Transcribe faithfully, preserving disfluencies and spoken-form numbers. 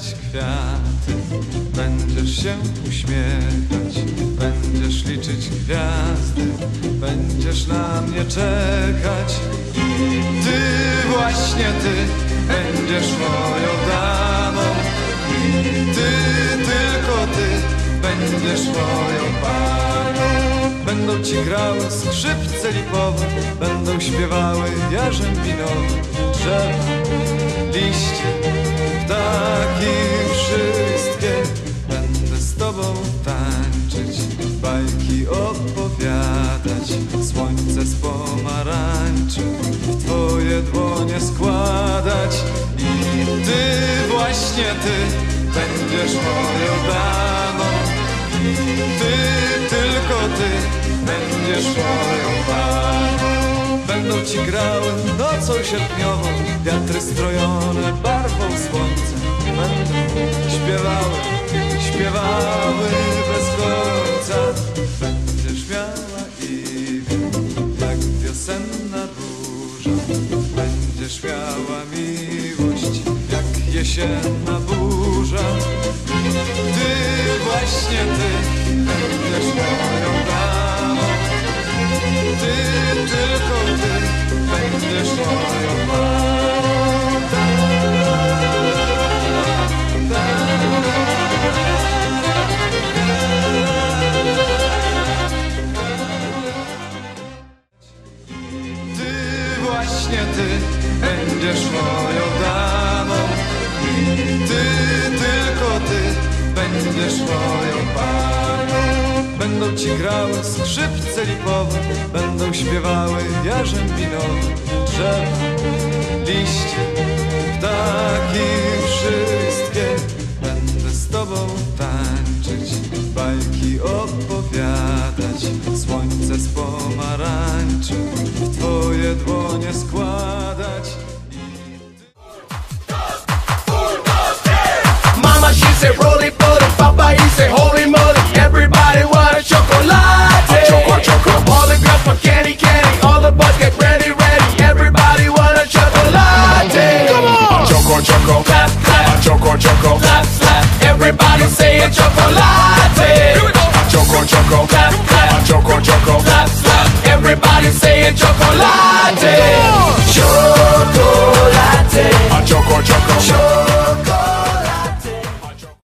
zbierać kwiaty, będziesz się uśmiechać, będziesz liczyć gwiazdy, będziesz na mnie czekać. Ty, właśnie ty, będziesz moją damą. Ty, tylko ty, będziesz moją panią. Będą ci grały skrzypce lipowe, będą śpiewały jarzębinowe, drzewa, liście, ptaki wszystkie. Będę z tobą tańczyć, bajki opowiadać, słońce z pomarańczy w twoje dłonie składać. I ty, właśnie ty, będziesz moją damą. Ty, tylko ty, będziesz moją panią. Będą ci grały nocą sierpniową wiatry strojone barwą słońca. Będą śpiewały, śpiewały bez końca. Będziesz miała iwie, jak wiosenna róża. Będziesz miała miłość, jak jesienna burza. Ty, właśnie ty, będziesz moją damą. Ty, tylko ty, będziesz moją panią. Ty, właśnie ty, będziesz moją damą. Ty, tylko ty, będziesz moją panią. Będą ci grały skrzypce lipowe, będą śpiewały jarzębinowe, drzewa, liście, ptaki wszystkie. Będę z tobą tańczyć, bajki opowiadać, słońce z pomarańczy w twoje dłonie składać. Mama, she said roll it, roll it. Papa, he said holy moly. Everybody want a chocolate. A choco, choco. All the girls want candy, candy. All the boys get ready, ready. Everybody want a chocolate. Come on. A choco, choco. Clap, clap. A choco, choco. Clap, clap. Everybody say a chocolate.